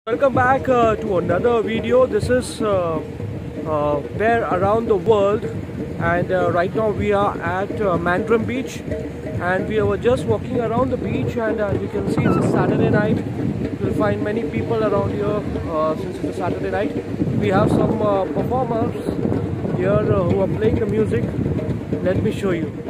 Welcome back to another video. This is where around the world, and right now we are at Arambol Beach, and we were just walking around the beach, and as you can see, it's a Saturday night. You'll find many people around here since it's a Saturday night. We have some performers here who are playing the music. Let me show you.